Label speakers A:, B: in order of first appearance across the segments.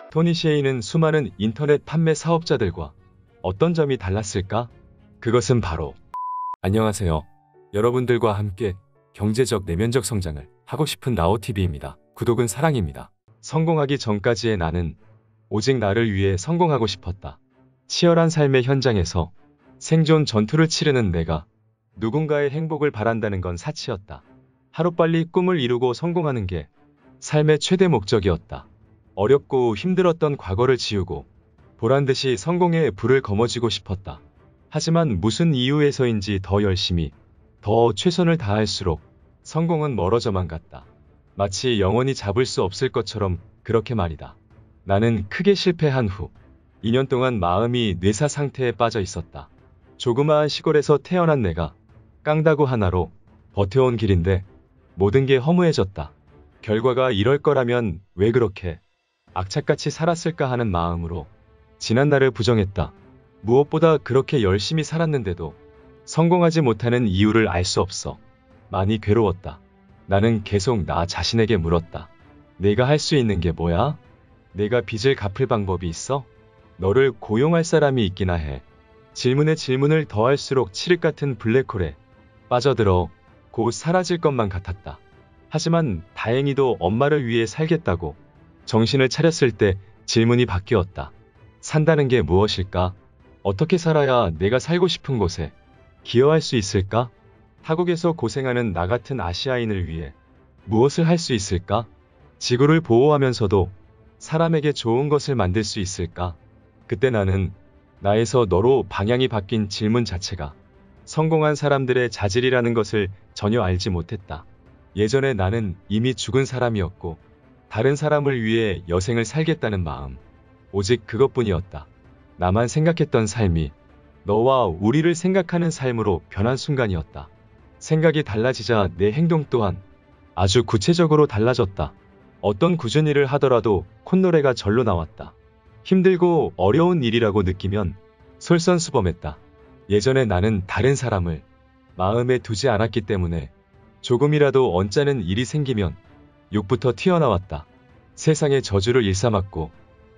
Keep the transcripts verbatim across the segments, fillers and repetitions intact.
A: 토니 셰이는 수많은 인터넷 판매 사업자들과 어떤 점이 달랐을까? 그것은 바로 안녕하세요. 여러분들과 함께 경제적 내면적 성장을 하고 싶은 라오티비입니다. 구독은 사랑입니다. 성공하기 전까지의 나는 오직 나를 위해 성공하고 싶었다. 치열한 삶의 현장에서 생존 전투를 치르는 내가 누군가의 행복을 바란다는 건 사치였다. 하루빨리 꿈을 이루고 성공하는 게 삶의 최대 목적이었다. 어렵고 힘들었던 과거를 지우고 보란듯이 성공의 불을 거머쥐고 싶었다. 하지만 무슨 이유에서인지 더 열심히, 더 최선을 다할수록 성공은 멀어져만 갔다. 마치 영원히 잡을 수 없을 것처럼 그렇게 말이다. 나는 크게 실패한 후 이 년 동안 마음이 뇌사 상태에 빠져 있었다. 조그마한 시골에서 태어난 내가 깡다구 하나로 버텨온 길인데 모든 게 허무해졌다. 결과가 이럴 거라면 왜 그렇게 악착같이 살았을까 하는 마음으로 지난날을 부정했다. 무엇보다 그렇게 열심히 살았는데도 성공하지 못하는 이유를 알 수 없어 많이 괴로웠다. 나는 계속 나 자신에게 물었다. 내가 할 수 있는 게 뭐야? 내가 빚을 갚을 방법이 있어? 너를 고용할 사람이 있기나 해. 질문에 질문을 더할수록 칠흑 같은 블랙홀에 빠져들어 곧 사라질 것만 같았다. 하지만 다행히도 엄마를 위해 살겠다고 정신을 차렸을 때 질문이 바뀌었다. 산다는 게 무엇일까? 어떻게 살아야 내가 살고 싶은 곳에 기여할 수 있을까? 타국에서 고생하는 나 같은 아시아인을 위해 무엇을 할 수 있을까? 지구를 보호하면서도 사람에게 좋은 것을 만들 수 있을까? 그때 나는 나에서 너로 방향이 바뀐 질문 자체가 성공한 사람들의 자질이라는 것을 전혀 알지 못했다. 예전에 나는 이미 죽은 사람이었고 다른 사람을 위해 여생을 살겠다는 마음, 오직 그것뿐이었다. 나만 생각했던 삶이 너와 우리를 생각하는 삶으로 변한 순간이었다. 생각이 달라지자 내 행동 또한 아주 구체적으로 달라졌다. 어떤 굳은 일을 하더라도 콧노래가 절로 나왔다. 힘들고 어려운 일이라고 느끼면 솔선수범했다. 예전에 나는 다른 사람을 마음에 두지 않았기 때문에 조금이라도 언짢은 일이 생기면 욕부터 튀어나왔다. 세상의 저주를 일삼았고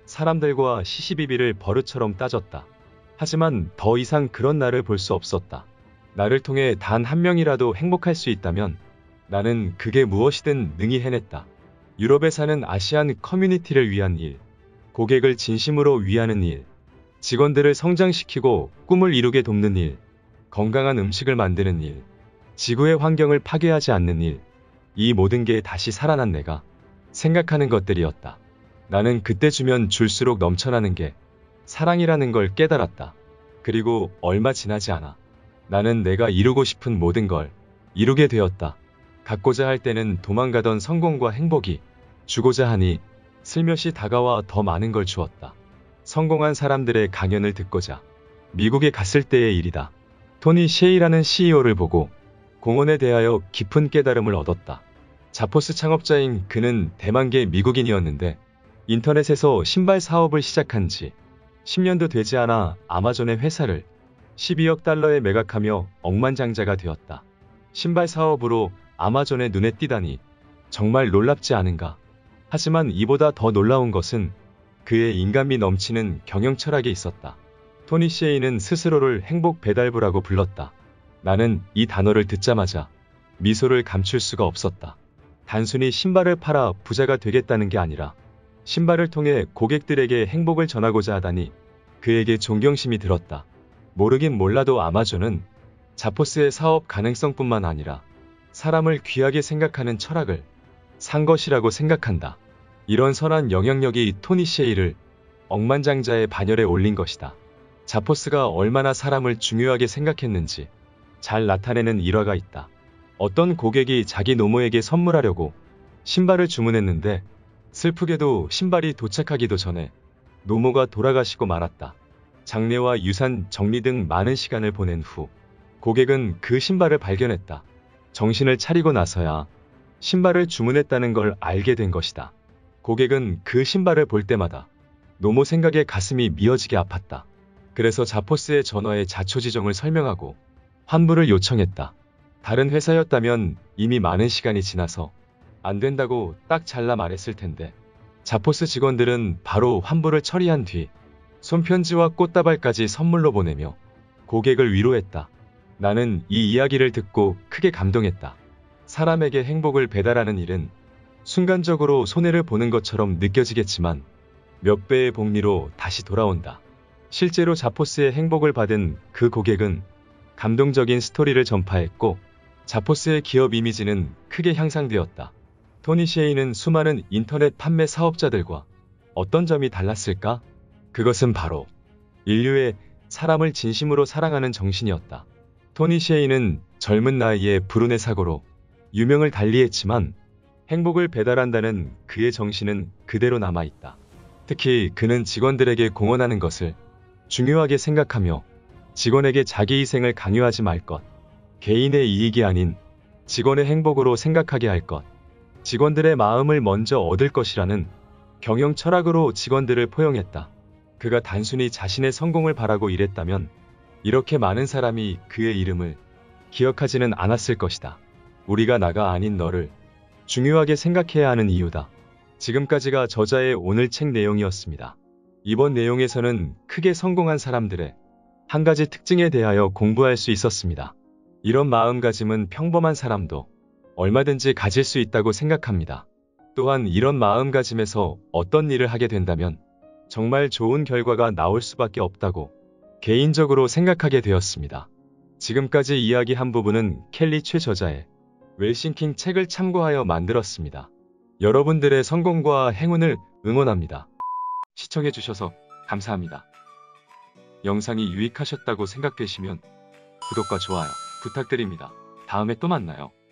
A: 사람들과 시시비비를 버릇처럼 따졌다. 하지만 더 이상 그런 나를 볼 수 없었다. 나를 통해 단 한 명이라도 행복할 수 있다면 나는 그게 무엇이든 능히 해냈다. 유럽에 사는 아시안 커뮤니티를 위한 일, 고객을 진심으로 위하는 일, 직원들을 성장시키고 꿈을 이루게 돕는 일, 건강한 음식을 만드는 일, 지구의 환경을 파괴하지 않는 일, 이 모든 게 다시 살아난 내가 생각하는 것들이었다. 나는 그때 주면 줄수록 넘쳐나는 게 사랑이라는 걸 깨달았다. 그리고 얼마 지나지 않아 나는 내가 이루고 싶은 모든 걸 이루게 되었다. 갖고자 할 때는 도망가던 성공과 행복이 주고자 하니 슬며시 다가와 더 많은 걸 주었다. 성공한 사람들의 강연을 듣고자 미국에 갔을 때의 일이다. 토니 셰이라는 씨이오를 보고 공헌에 대하여 깊은 깨달음을 얻었다. 자포스 창업자인 그는 대만계 미국인이었는데 인터넷에서 신발 사업을 시작한 지 십 년도 되지 않아 아마존의 회사를 십이억 달러에 매각하며 억만장자가 되었다. 신발 사업으로 아마존의 눈에 띄다니 정말 놀랍지 않은가? 하지만 이보다 더 놀라운 것은 그의 인간미 넘치는 경영 철학에 있었다. 토니 셰이는 스스로를 행복 배달부라고 불렀다. 나는 이 단어를 듣자마자 미소를 감출 수가 없었다. 단순히 신발을 팔아 부자가 되겠다는 게 아니라 신발을 통해 고객들에게 행복을 전하고자 하다니 그에게 존경심이 들었다. 모르긴 몰라도 아마존은 자포스의 사업 가능성뿐만 아니라 사람을 귀하게 생각하는 철학을 산 것이라고 생각한다. 이런 선한 영향력이 토니 셰이를 억만장자의 반열에 올린 것이다. 자포스가 얼마나 사람을 중요하게 생각했는지 잘 나타내는 일화가 있다. 어떤 고객이 자기 노모에게 선물하려고 신발을 주문했는데 슬프게도 신발이 도착하기도 전에 노모가 돌아가시고 말았다. 장례와 유산 정리 등 많은 시간을 보낸 후 고객은 그 신발을 발견했다. 정신을 차리고 나서야 신발을 주문했다는 걸 알게 된 것이다. 고객은 그 신발을 볼 때마다 노모 생각에 가슴이 미어지게 아팠다. 그래서 자포스의 전화에 자초지종을 설명하고 환불을 요청했다. 다른 회사였다면 이미 많은 시간이 지나서 안 된다고 딱 잘라 말했을 텐데 자포스 직원들은 바로 환불을 처리한 뒤 손편지와 꽃다발까지 선물로 보내며 고객을 위로했다. 나는 이 이야기를 듣고 크게 감동했다. 사람에게 행복을 배달하는 일은 순간적으로 손해를 보는 것처럼 느껴지겠지만 몇 배의 복리로 다시 돌아온다. 실제로 자포스의 행복을 받은 그 고객은 감동적인 스토리를 전파했고 자포스의 기업 이미지는 크게 향상되었다. 토니 셰이는 수많은 인터넷 판매 사업자들과 어떤 점이 달랐을까? 그것은 바로 인류의 사람을 진심으로 사랑하는 정신이었다. 토니 셰이는 젊은 나이에 불운의 사고로 유명을 달리했지만 행복을 배달한다는 그의 정신은 그대로 남아있다. 특히 그는 직원들에게 공헌하는 것을 중요하게 생각하며 직원에게 자기 희생을 강요하지 말 것, 개인의 이익이 아닌 직원의 행복으로 생각하게 할 것, 직원들의 마음을 먼저 얻을 것이라는 경영 철학으로 직원들을 포용했다. 그가 단순히 자신의 성공을 바라고 일했다면 이렇게 많은 사람이 그의 이름을 기억하지는 않았을 것이다. 우리가 나가 아닌 너를 중요하게 생각해야 하는 이유다. 지금까지가 저자의 오늘 책 내용이었습니다. 이번 내용에서는 크게 성공한 사람들의 한 가지 특징에 대하여 공부할 수 있었습니다. 이런 마음가짐은 평범한 사람도 얼마든지 가질 수 있다고 생각합니다. 또한 이런 마음가짐에서 어떤 일을 하게 된다면 정말 좋은 결과가 나올 수밖에 없다고 개인적으로 생각하게 되었습니다. 지금까지 이야기한 부분은 켈리 최 저자의 웰싱킹 책을 참고하여 만들었습니다. 여러분들의 성공과 행운을 응원합니다. 시청해주셔서 감사합니다. 영상이 유익하셨다고 생각되시면 구독과 좋아요 부탁드립니다. 다음에 또 만나요.